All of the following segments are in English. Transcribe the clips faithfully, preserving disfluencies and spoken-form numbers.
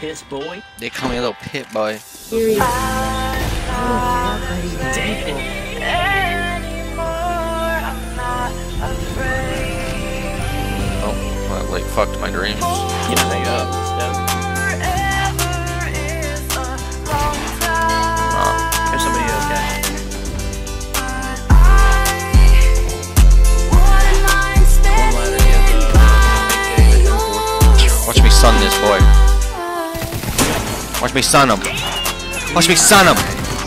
piss boy. They call me a little pit boy. Damn. Oh, well, like fucked my dreams. You know, they up and stuff. Oh. There's somebody okay. Watch me stun this boy. Watch me stun him. Watch me stun him.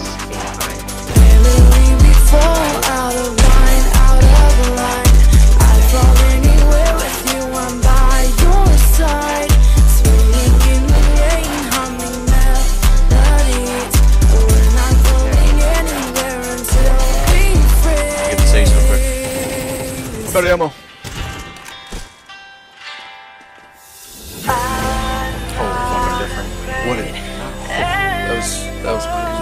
Get the saves real quick. Better ammo. What a, that was that was